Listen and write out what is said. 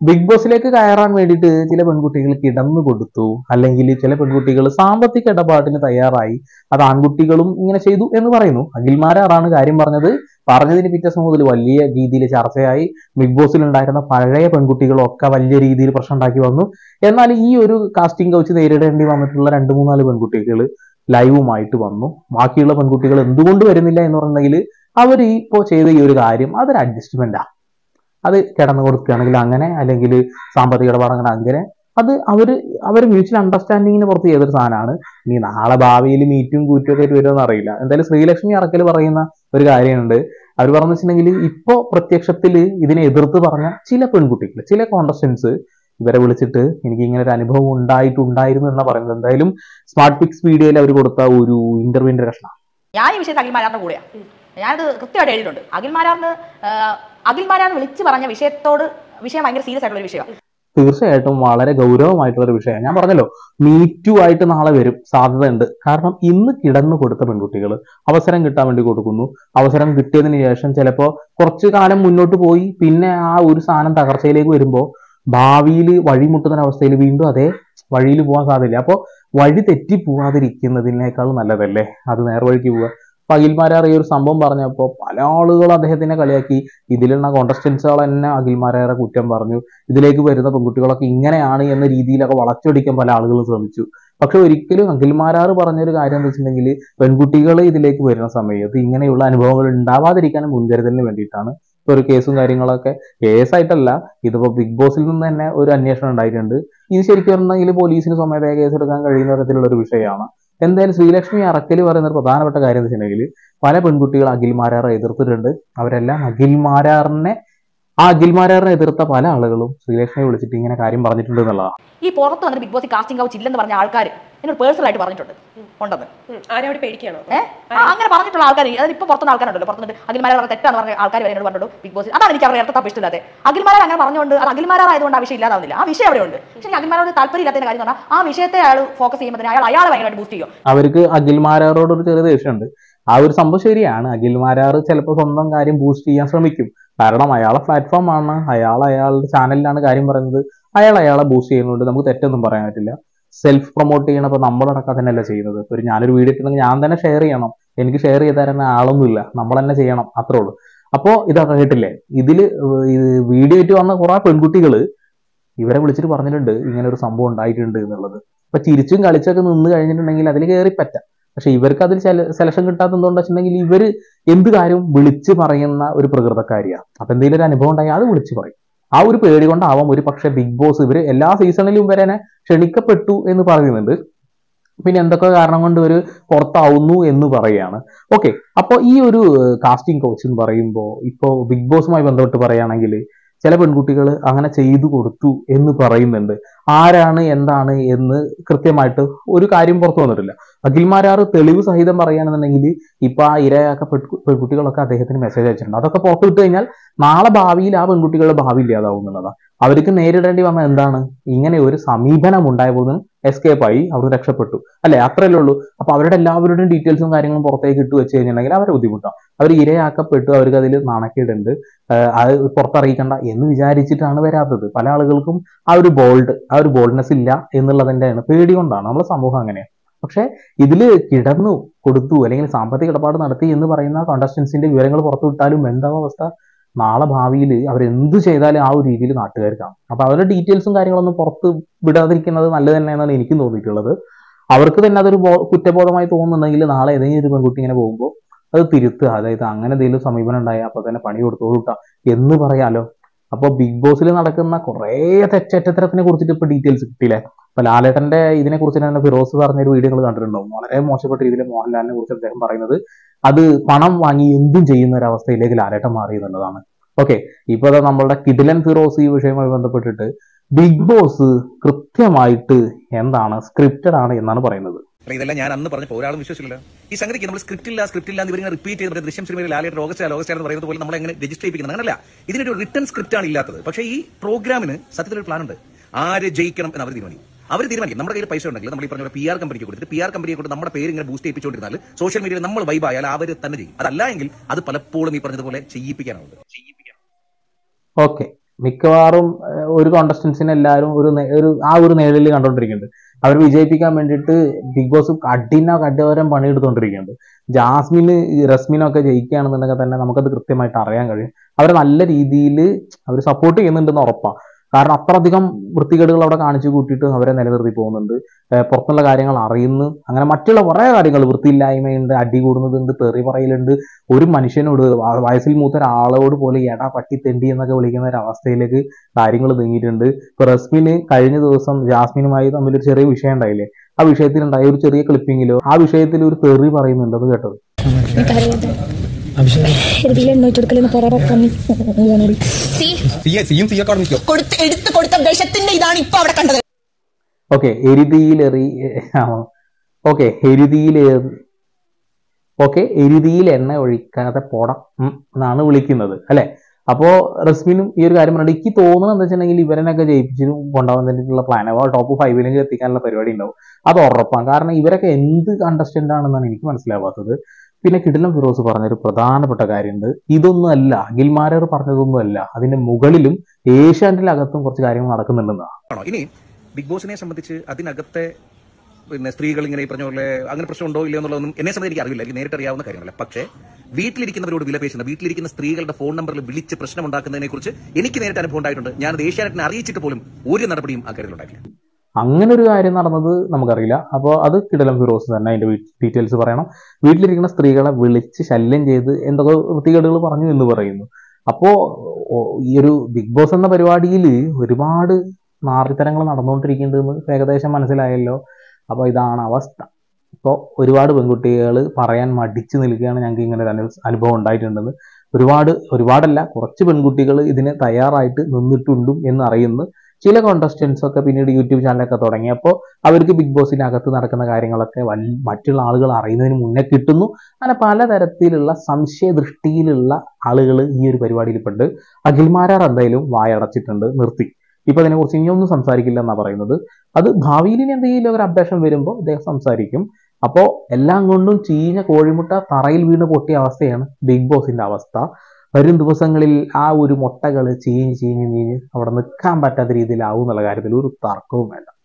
Big ബോസിലേക്ക് കയറാൻ വേണ്ടിയിട്ട് ചില പെൺകുട്ടികൾ കിടന്നു കൊടുത്തു, അല്ലെങ്കിൽ ചില പെൺകുട്ടികൾ സാമ്പത്തിക ഇടപാടിന് തയ്യാറായി. അത് ആൺകുട്ടികളും ഇങ്ങനെ ചെയ്തു എന്ന് പറയുന്നു. അഖിൽമാരാറാണ് കാര്യം പറഞ്ഞത്. പറഞ്ഞതിന് പിറ്റേ ദിവസം മുതൽ വലിയ രീതിയിൽ ചർച്ചയായി. ബിഗ് ബോസിൽ ഉണ്ടായിരുന്ന പഴയ പെൺകുട്ടികളൊക്കെ വലിയ രീതിയിൽ പ്രശ്നം ഉണ്ടാക്കി വന്നു. എന്നാൽ ഈ ഒരു കാസ്റ്റിംഗ് കൗച്ച് നേരിടേണ്ടി വന്നിട്ടുള്ള 2-3-4 പെൺകുട്ടികൾ ലൈവുമായിട്ട് വന്നു. ബാക്കിയുള്ള പെൺകുട്ടികൾ എന്തുകൊണ്ട് വരുന്നില്ല എന്ന് പറഞ്ഞെങ്കിൽ അവർ ഇപ്പോൾ ചെയ്ത ഈ ഒരു കാര്യം അതൊരു അഡ്ജസ്റ്റ്മെന്റാ. അത് കിടന്നു കൊടുക്കുകയാണെങ്കിൽ അങ്ങനെ, അല്ലെങ്കിൽ സാമ്പത്തിക ഇടപാടങ്ങൾ അങ്ങനെ, അത് അവർ മ്യൂച്വൽ അണ്ടർസ്റ്റാൻഡിങ്ങിന് പുറത്ത് ചെയ്തൊരു സാധനമാണ്. ഇനി നാളെ ഭാവിയിൽ മീറ്റും കൂറ്റും ഒക്കെ ആയിട്ട് വരുമെന്ന് അറിയില്ല. എന്തായാലും ശ്രീലക്ഷ്മി അറക്കൽ പറയുന്ന ഒരു കാര്യമുണ്ട്. അവർ പറഞ്ഞു വെച്ചിട്ടുണ്ടെങ്കിൽ ഇപ്പോൾ പ്രത്യക്ഷത്തിൽ ഇതിനെ എതിർത്ത് പറഞ്ഞ ചില പെൺകുട്ടികൾ, ചില കോണ്ടസ്റ്റൻസ് ഇവരെ വിളിച്ചിട്ട് എനിക്ക് ഇങ്ങനെ ഒരു അനുഭവം ഉണ്ടായിരുന്നു എന്നാണ് പറയുന്നത്. എന്തായാലും സ്മാർട്ട് പിക്സ് വീഡിയോയിൽ അവർ കൊടുത്ത ഒരു ഇന്റർവ്യൂവിന്റെ കഷ്ണം. ഞാൻ ഈ വിഷയത്തിൽ അഖിൽമാരാറിന്റെ കൂടെയാണ്. ഞാനത് കൃത്യമായിട്ട് എഴുതിയിട്ടുണ്ട്. അഖിൽമാരാറിന് വിളിച്ച് പറഞ്ഞ വിഷയം ഭയങ്കര സീരിയസ് ആയിട്ടുള്ള ഒരു വിഷയമാണ്. തീർച്ചയായിട്ടും വളരെ ഗൗരവമായിട്ടുള്ള ഒരു വിഷയമാണ്. ഞാൻ പറഞ്ഞല്ലോ, മീറ്റു ആയിട്ട് നാളെ വരും, സാധ്യതയുണ്ട്. കാരണം ഇന്ന് കിടന്നു കൊടുത്ത പെൺകുട്ടികൾ അവസരം കിട്ടാൻ വേണ്ടി കൊടുക്കുന്നു. അവസരം കിട്ടിയതിന് ശേഷം ചിലപ്പോൾ കുറച്ചു കാലം മുന്നോട്ട് പോയി പിന്നെ ആ ഒരു സാധനം തകർച്ചയിലേക്ക് വരുമ്പോൾ ഭാവിയിൽ വഴിമുട്ടുന്ന അവസ്ഥയിൽ വീണ്ടും അതേ വഴിയിൽ പോകാൻ സാധ്യതയില്ല. അപ്പോൾ വഴി തെറ്റി പോവാതിരിക്കുന്നതിനേക്കാൾ നല്ലതല്ലേ അത് നേർവഴിക്ക് പോവുക. അപ്പൊ അഖിൽമാരാർ ഈ ഒരു സംഭവം പറഞ്ഞപ്പോൾ പല ആളുകളും അദ്ദേഹത്തിനെ കളിയാക്കി. ഇതിലുള്ള കോണ്ടസ്റ്റൻസുകൾ തന്നെ അഖിൽമാരാറെ കുറ്റം പറഞ്ഞു. ഇതിലേക്ക് വരുന്ന പെൺകുട്ടികളൊക്കെ ഇങ്ങനെയാണ് എന്ന രീതിയിലൊക്കെ വളച്ചൊടിക്കാൻ പല ആളുകളും ശ്രമിച്ചു. പക്ഷെ ഒരിക്കലും അഖിൽമാരാർ പറഞ്ഞൊരു കാര്യം എന്ന് വെച്ചിട്ടുണ്ടെങ്കിൽ പെൺകുട്ടികൾ ഇതിലേക്ക് വരുന്ന സമയത്ത് ഇങ്ങനെയുള്ള അനുഭവങ്ങൾ ഉണ്ടാവാതിരിക്കാൻ മുൻകരുതലിന് വേണ്ടിയിട്ടാണ് ഒരു കേസും കാര്യങ്ങളൊക്കെ. കേസായിട്ടല്ല, ഇതിപ്പോ ബിഗ് ബോസിൽ നിന്ന് തന്നെ ഒരു അന്വേഷണം ഉണ്ടായിട്ടുണ്ട്. ഇത് ശരിക്കും പറഞ്ഞെങ്കിൽ പോലീസിന് സ്വമേധയാ കേസെടുക്കാൻ കഴിയുന്ന തരത്തിലുള്ള ഒരു വിഷയമാണ്. എന്തായാലും ശ്രീലക്ഷ്മി അറക്കൽ പറയുന്ന ഒരു പ്രധാനപ്പെട്ട കാര്യം എന്ന് വെച്ചിട്ടുണ്ടെങ്കിൽ പല പെൺകുട്ടികൾ അഖിൽമാരാറെ എതിർത്തിട്ടുണ്ട്. അവരെല്ലാം അഖിൽമാരാറിനെ എതിർത്ത പല ആളുകളും ശ്രീലക്ഷ്മിയെ വിളിച്ചിട്ട് ഇങ്ങനെ കാര്യം പറഞ്ഞിട്ടുണ്ട് എന്നുള്ളതാണ്. ഈ പുറത്ത് വന്നിട്ട് ബിഗ് ബോസ് കാസ്റ്റിംഗ് കൗച്ച് ഇല്ലെന്ന് പറഞ്ഞ ആൾക്കാർ എന്നോട് പേഴ്സണൽ ആയിട്ട് പറഞ്ഞിട്ടുണ്ട് ഉണ്ടെന്ന്. ആരോട് പേടിക്കണോ? അങ്ങനെ പറഞ്ഞിട്ടുള്ള ആൾക്കാർ, അതായത് ഇപ്പോൾ പുറത്തുനിന്ന് ആൾക്കാരുണ്ടല്ലോ, പുറത്തുനിന്ന് അഖിൽമാരാർ തെറ്റാന്ന് പറഞ്ഞ ആൾക്കാർ വരെ എന്നോട് പറഞ്ഞിട്ടു ബിഗ് ബോസ്. അതാണ് എനിക്ക് അവരുടെ ഇഷ്ടം ഇഷ്ടമില്ലാതെ. അഖിൽമാരാർ അങ്ങനെ പറഞ്ഞുകൊണ്ട് അത് അഖിൽമാരായതുകൊണ്ട് ആ വിഷയം ഇല്ലാതാവുന്നില്ല. ആ വിഷയം അവിടെ ഉണ്ട്. പക്ഷേ അഖിൽമാരോട് താല്പര്യം ഇല്ലാത്തതിന്റെ കാര്യം പറഞ്ഞാൽ ആ വിഷയത്തെ അയാൾ ഫോക്കസ് ചെയ്യുമ്പോൾ അയാളെ ഭയങ്കരമായിട്ട് ബൂസ്റ്റ് ചെയ്യും. അവർക്ക് അഖിൽമാരാറോട് ഒരു ചെറിയ ദേഷ്യമുണ്ട്. ആ ഒരു സംഭവം ശരിയാണ്. അഖിൽമാരാർ ചിലപ്പോൾ സ്വന്തം കാര്യം ബൂസ്റ്റ് ചെയ്യാൻ ശ്രമിക്കും. കാരണം അയാളെ പ്ലാറ്റ്ഫോം ആണ്, അയാളുടെ ചാനലിലാണ് കാര്യം പറയുന്നത്. അയാളെ ബൂസ്റ്റ് ചെയ്യുന്നുണ്ട്, നമുക്ക് തെറ്റൊന്നും പറയാൻ പറ്റില്ല. സെൽഫ് പ്രൊമോട്ട് ചെയ്യണപ്പോൾ നമ്മളടക്കം തന്നെയല്ല ചെയ്യുന്നത്. ഒരു ഞാനൊരു വീഡിയോ ഇട്ടുണ്ടെങ്കിൽ ഞാൻ തന്നെ ഷെയർ ചെയ്യണം. എനിക്ക് ഷെയർ ചെയ്ത് തരുന്ന ആളൊന്നുമില്ല, നമ്മൾ തന്നെ ചെയ്യണം, അത്രേ ഉള്ളൂ. അപ്പോൾ ഇതൊക്കെ കേട്ടില്ലേ, ഇതില് വീഡിയോ ആയിട്ട് വന്ന കുറെ പെൺകുട്ടികൾ ഇവരെ വിളിച്ചിട്ട് പറഞ്ഞിട്ടുണ്ട് ഇങ്ങനെ ഒരു സംഭവം ഉണ്ടായിട്ടുണ്ട് എന്നുള്ളത്. അപ്പൊ ചിരിച്ചും കളിച്ചൊക്കെ നിന്ന് കഴിഞ്ഞിട്ടുണ്ടെങ്കിൽ അതിൽ കയറി പറ്റാം. പക്ഷെ ഇവർക്ക് അതിൽ സെലക്ഷൻ കിട്ടാത്ത എന്തുകൊണ്ടാ വെച്ചിട്ടുണ്ടെങ്കിൽ ഇവര് എന്ത് കാര്യവും വിളിച്ച് പറയുന്ന ഒരു പ്രകൃതക്കാരിയാണ്. അപ്പൊ എന്തെങ്കിലും ഒരു അനുഭവം ഉണ്ടായി അത് വിളിച്ച് പറയും. ആ ഒരു പേടി കൊണ്ടാവാം ഒരു പക്ഷെ ബിഗ് ബോസ് ഇവര് എല്ലാ സീസണിലും ഇവരെ ക്ഷണിക്കപ്പെട്ടു എന്ന് പറയുന്നുണ്ട്. പിന്നെ എന്തൊക്കെ കാരണം കൊണ്ട് ഒരു പുറത്താവുന്നു എന്ന് പറയുകയാണ്. ഓക്കെ, അപ്പോൾ ഈ ഒരു കാസ്റ്റിംഗ് കൗച്ച് എന്ന് പറയുമ്പോൾ ഇപ്പോൾ ബിഗ് ബോസുമായി ബന്ധപ്പെട്ട് പറയുകയാണെങ്കിൽ ചില പെൺകുട്ടികൾ അങ്ങനെ ചെയ്തു കൊടുത്തു എന്ന് പറയുന്നുണ്ട്. ആരാണ് എന്താണ് എന്ന് കൃത്യമായിട്ട് ഒരു കാര്യം പുറത്തു വന്നിട്ടില്ല. അഖിൽമാരാർ തെളിവ് സഹിതം പറയുകയാണെന്നുണ്ടെങ്കിൽ ഇപ്പൊ ആ ഇരയാക്കപ്പെട്ട പെൺകുട്ടികളൊക്കെ അദ്ദേഹത്തിന് മെസ്സേജ് അയച്ചിട്ടുണ്ട്. അതൊക്കെ പുറത്തു വിട്ട് കഴിഞ്ഞാൽ നാളെ ഭാവിയിൽ ആ പെൺകുട്ടികളുടെ ഭാവി ഇല്ലാതാവും എന്നുള്ളതാണ്. അവർക്ക് നേരിടേണ്ടി വന്ന എന്താണ്, ഇങ്ങനെ ഒരു സമീപനം ഉണ്ടായപ്പോൾ എസ്കേപ്പായി അവർ രക്ഷപ്പെട്ടു, അല്ലെ? അത്രയല്ലേ ഉള്ളൂ. അപ്പൊ അവരുടെ എല്ലാവരുടെയും ഡീറ്റെയിൽസും കാര്യങ്ങളും പുറത്തേക്ക് ഇട്ട് വെച്ച് കഴിഞ്ഞിട്ടുണ്ടെങ്കിൽ അവരെ ബുദ്ധിമുട്ടാണ്. അവർ ഇരയാക്കപ്പെട്ടു, അവർക്ക് അതിൽ നാണക്കേടുണ്ട്, അത് പുറത്തറിയിക്കണ്ട എന്ന് വിചാരിച്ചിട്ടാണ് വരാത്തത്. പല ആളുകൾക്കും ആ ഒരു ബോൾഡ്നെസ് ഇല്ല എന്നുള്ളതിൻ്റെയാണ്, പേടി കൊണ്ടാണ് നമ്മളെ സമൂഹം അങ്ങനെയാണ്. പക്ഷെ ഇതില് കിടന്നു കൊടുത്തു അല്ലെങ്കിൽ സാമ്പത്തിക ഇടപാട് നടത്തി എന്ന് പറയുന്ന കോണ്ടസ്റ്റൻസിന്റെ വിവരങ്ങൾ പുറത്തു വിട്ടാലും എന്താ അവസ്ഥ? നാളെ ഭാവിയിൽ അവരെന്ത് ചെയ്താലും ആ ഒരു രീതിയിൽ നാട്ടുകാർ കാണും. അപ്പൊ അവരുടെ ഡീറ്റെയിൽസും കാര്യങ്ങളൊന്നും പുറത്ത് വിടാതിരിക്കുന്നത് നല്ലത് തന്നെയെന്നാണ് എനിക്കും തോന്നിയിട്ടുള്ളത്. അവർക്ക് തന്നെ അതൊരു കുറ്റബോധമായി തോന്നുന്നുണ്ടെങ്കിൽ നാളെ ഏതെങ്കിലും ഒരു പെൺകുട്ടി ഇങ്ങനെ പോകുമ്പോൾ അത് തിരുത്തുക, അതായത് അങ്ങനെ എന്തെങ്കിലും സമീപനം ഉണ്ടായാൽ അപ്പൊ തന്നെ പണി കൊടുത്തോളൂട്ടാ എന്ന് പറയാലോ. അപ്പൊ ബിഗ് ബോസിൽ നടക്കുന്ന കുറേ തെറ്റത്തരത്തിനെ കുറിച്ചിട്ട് ഇപ്പൊ ഡീറ്റെയിൽസ് കിട്ടിയില്ലേ? അപ്പൊ ലാലേട്ടന്റെ ഇതിനെ കുറിച്ച് തന്നെ ഫിറോസ് പറഞ്ഞൊരു വീഡിയോ നിങ്ങൾ കണ്ടിട്ടുണ്ടാവും. വളരെ മോശപ്പെട്ട രീതിയിൽ മോഹൻലാലിനെ കുറിച്ച് അദ്ദേഹം പറയുന്നത് അത് പണം വാങ്ങി എന്തും ചെയ്യുന്ന ഒരു അവസ്ഥയിലേക്ക് ലാലേട്ടൻ മാറി എന്നുള്ളതാണ്. ഓക്കെ, ഇപ്പൊ നമ്മളുടെ കിടിലൻ ഫിറോസ് ഈ വിഷയവുമായി ബന്ധപ്പെട്ടിട്ട് ബിഗ് ബോസ് കൃത്യമായിട്ട് എന്താണ് സ്ക്രിപ്റ്റഡ് ആണ് എന്നാണ് പറയുന്നത്. ഇതെല്ലാം ഞാൻ അന്ന് പറഞ്ഞപ്പോൾ ഒരാളും വിശ്വസിച്ചില്ല. ഈ സംഗതിക്ക് നമ്മൾ സ്ക്രിപ്റ്റ് ഇല്ല ഇവരിങ്ങനെ റിപ്പീറ്റ് ചെയ്ത് ദൃശ്യം സിനിമയിൽ ലാലേട്ടൻ ഓഗസ്റ്റ് എന്ന് പറയുന്നത് പോലെ നമ്മൾ എങ്ങനെ രജിസ്റ്റർ ചെയ്യിപ്പിക്കുന്നത് അങ്ങനല്ല. ഇതിനൊരു റിട്ടേൺ സ്ക്രിപ്റ്റ് ആണ് ഇല്ലാത്തത്. പക്ഷേ ഈ പ്രോഗ്രാമിന് സത്യത്തിലൊരു പ്ലാൻ ഉണ്ട്. ആര് ജയിക്കണം എന്ന് അവർ തീരുമാനിക്കും. നമ്മുടെ കയ്യിൽ പൈസ ഉണ്ടെങ്കിൽ നമ്മൾ ഈ പറഞ്ഞ PR കമ്പനിക്ക് കൊടുത്തിട്ട് PR കമ്പനിയെ കൊണ്ട് നമ്മുടെ പേര് ഇങ്ങനെ ബൂസ്റ്റ് ചെയ്യിപ്പിച്ചുകൊണ്ടിരുന്നാൽ സോഷ്യൽ മീഡിയയിൽ നമ്മൾ വൈബായാൽ അവർ തന്നെ ചെയ്യും. അതല്ല എങ്കിൽ അത് പലപ്പോഴും ഈ പറഞ്ഞതുപോലെ ചെയ്യിപ്പിക്കാനാവുന്നത്. ഓക്കെ, മിക്കവാറും ഒരു കോണ്ടസ്റ്റൻസിനെ എല്ലാവരും ആ ഒരു നേരിൽ കണ്ടുകൊണ്ടിരിക്കുന്നുണ്ട്. അവർ വിജയിപ്പിക്കാൻ വേണ്ടിയിട്ട് ബിഗ് ബോസ് കഠോരം പണിയെടുത്തുകൊണ്ടിരിക്കുന്നുണ്ട്. ജാസ്മിന് റസ്മിനൊക്കെ ജയിക്കുകയാണെന്നുണ്ടെങ്കിൽ തന്നെ നമുക്കത് കൃത്യമായിട്ട് അറിയാൻ കഴിയും. അവരെ നല്ല രീതിയിൽ അവർ സപ്പോർട്ട് ചെയ്യുന്നുണ്ടെന്ന് ഉറപ്പാണ്. കാരണം അത്രയധികം വൃത്തികേടുകൾ അവിടെ കാണിച്ചു കൂട്ടിയിട്ട് അവരെ നിലനിർത്തി പോകുന്നുണ്ട്. പുറത്തുള്ള കാര്യങ്ങൾ അറിയുന്നു. അങ്ങനെ മറ്റുള്ള കുറേ കാര്യങ്ങൾ, വൃത്തിയില്ലായ്മയുണ്ട്, അടി കൂടുന്നതുണ്ട്, തെറി പറയലുണ്ട്. ഒരു മനുഷ്യനോട്, വയസ്സിൽ മൂത്ത ഒരാളോട് പോലെ എടാ പട്ടി തെണ്ടി എന്നൊക്കെ വിളിക്കുന്ന ഒരു അവസ്ഥയിലേക്ക് കാര്യങ്ങൾ നീങ്ങിയിട്ടുണ്ട്. ഇപ്പൊ റസ്മിന് കഴിഞ്ഞ ദിവസം ജാസ്മിനുമായി തമ്മിലൊരു ചെറിയ വിഷയം ഉണ്ടായില്ലേ, ആ വിഷയത്തിലുണ്ടായ ഒരു ചെറിയ ക്ലിപ്പിങ്ങിലോ ആ വിഷയത്തിൽ ഒരു തെറി പറയുന്നുണ്ടെന്ന് കേട്ടത്. ഓക്കെ, എരുതിയിൽ എണ്ണ ഒഴിക്കാതെ പോടം എന്നാണ് വിളിക്കുന്നത് അല്ലെ. അപ്പോ റസ്മിനും ഈ ഒരു കാര്യം പറഞ്ഞിട്ട് എനിക്ക് തോന്നുന്നത് എന്താ വെച്ചിട്ടുണ്ടെങ്കിൽ ഇവരനൊക്കെ ജയിപ്പിച്ചു കൊണ്ടുപോകാൻ വേണ്ടിയിട്ടുള്ള പ്ലാൻ ടോപ്പ് 5 എത്തിക്കാനുള്ള പരിപാടി ഉണ്ടാവും. അത് ഉറപ്പാണ്. കാരണം ഇവരൊക്കെ എന്ത് കണ്ടസ്റ്റന്റ് ആണെന്നാണ് എനിക്ക് മനസ്സിലാവാത്തത്. പിന്നെ കിടിലം ഫിറോസ് പറഞ്ഞൊരു പ്രധാനപ്പെട്ട കാര്യമുണ്ട്. ഇതൊന്നും അല്ല, അഖിൽമാരാർ പറഞ്ഞതൊന്നും അല്ല, അതിന്റെ മുകളിലും ഏഷ്യാനെറ്റിലകത്തും കുറച്ച് കാര്യങ്ങൾ നടക്കുന്നുണ്ടെന്നാണ്. ഇനി ബിഗ് ബോസിനെ സംബന്ധിച്ച് അതിനകത്തെ സ്ത്രീകൾ ഇങ്ങനെ ഈ പറഞ്ഞ പോലെ അങ്ങനെ പ്രശ്നമുണ്ടോ ഇല്ലയോ എന്നുള്ളതൊന്നും എന്നെ സംബന്ധിച്ച് എനിക്ക് അറിയില്ല, എനിക്ക് നേരിട്ട് അറിയാവുന്ന കാര്യമല്ല. പക്ഷേ വീട്ടിലിരിക്കുന്നവരോട് വിലപേശുന്ന, വീട്ടിലിരിക്കുന്ന സ്ത്രീകളുടെ ഫോൺ നമ്പറിൽ വിളിച്ച് പ്രശ്നം ഉണ്ടാക്കുന്നതിനെ കുറിച്ച് എനിക്ക് നേരിട്ട് അനുഭവം ഉണ്ടായിട്ടുണ്ട്. ഞാനത് ഏഷ്യാനെറ്റിനെ അറിയിച്ചിട്ട് പോലും ഒരു നടപടിയും ആ കാര്യത്തിൽ ഉണ്ടായിട്ടില്ല. അങ്ങനെ ഒരു കാര്യം നടന്നത് നമുക്കറിയില്ല. അപ്പോൾ അത് കിടിലം ഫിറോസ് തന്നെ അതിന്റെ ഡീറ്റെയിൽസ് പറയണം. വീട്ടിലിരിക്കുന്ന സ്ത്രീകളെ വിളിച്ച് ശല്യം ചെയ്ത് എന്തൊക്കെ വൃത്തികേടുകൾ പറഞ്ഞു എന്ന് പറയുന്നു. അപ്പോ ഈ ഒരു ബിഗ് ബോസ് എന്ന പരിപാടിയിൽ ഒരുപാട് നാറിത്തരങ്ങൾ നടന്നുകൊണ്ടിരിക്കുന്നുണ്ടെന്ന് ഏകദേശം മനസ്സിലായല്ലോ. അപ്പോൾ ഇതാണ് അവസ്ഥ. ഇപ്പോൾ ഒരുപാട് പെൺകുട്ടികൾ പറയാൻ മടിച്ചു നിൽക്കുകയാണ് ഞങ്ങൾക്ക് ഇങ്ങനെ ഒരു അനുഭവം ഉണ്ടായിട്ടുണ്ടെന്ന്. ഒരുപാടല്ല, കുറച്ച് പെൺകുട്ടികൾ ഇതിന് തയ്യാറായിട്ട് നിന്നിട്ടുണ്ടും എന്ന് അറിയുന്നു. ചില കോണ്ടസ്റ്റൻസ് ഒക്കെ പിന്നീട് യൂട്യൂബ് ചാനലൊക്കെ തുടങ്ങിയപ്പോൾ അവർക്ക് ബിഗ് ബോസിനകത്ത് നടക്കുന്ന കാര്യങ്ങളൊക്കെ മറ്റുള്ള ആളുകൾ അറിയുന്നതിന് മുന്നേ കിട്ടുന്നു. അങ്ങനെ പലതരത്തിലുള്ള സംശയദൃഷ്ടിയിലുള്ള ആളുകൾ ഈ ഒരു പരിപാടിയിൽ പെട്ട് അഖിൽമാരാർ എന്തായാലും വായടച്ചിട്ടുണ്ട്, നിർത്തി. ഇപ്പൊ അതിനെക്കുറിച്ച് ഇനിയൊന്നും സംസാരിക്കില്ല എന്നാണ് പറയുന്നത്. അത് ഭാവിയിൽ ഇനി എന്തെങ്കിലും ഒരു അപ്ഡേഷൻ വരുമ്പോൾ അദ്ദേഹം സംസാരിക്കും. അപ്പോൾ എല്ലാം കൊണ്ടും ചീഞ്ഞ കോഴിമുട്ട തറയിൽ വീണ് പൊട്ടിയ അവസ്ഥയാണ് ബിഗ് ബോസിന്റെ അവസ്ഥ. വരും ദിവസങ്ങളിൽ ആ ഒരു മുട്ടകൾ ചീഞ്ഞ് അവിടെ നിൽക്കാൻ പറ്റാത്ത രീതിയിലാവും എന്നുള്ള കാര്യത്തിൽ ഒരു തർക്കവും വേണ്ട.